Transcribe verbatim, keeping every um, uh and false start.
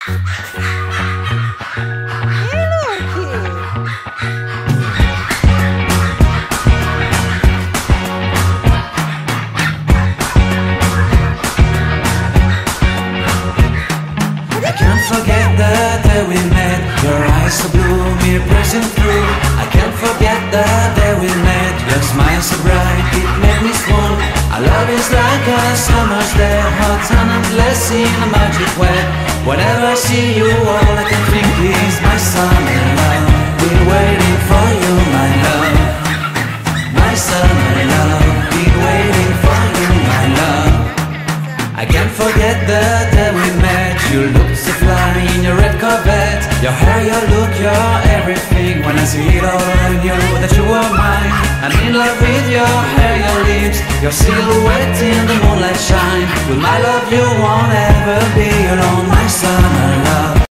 Forget the day we met. Your eyes so blue, me pressing through. I can't forget the day we met. Your smile so bright, it made me swoon. Our love is like a summer's day, hot and endless in a magic way. Whenever I see you, all I can think is my summer love. Been waiting for you, my love. My summer love. Been waiting for you, my love. I can't forget the day we met. You looked so fly in your red Corvette. Your hair, your look, your everything. When I see it all, I knew that you were mine. I'm in love with your hair, your lips, your silhouette in the moonlight shine. With my love you won't ever be alone, my summer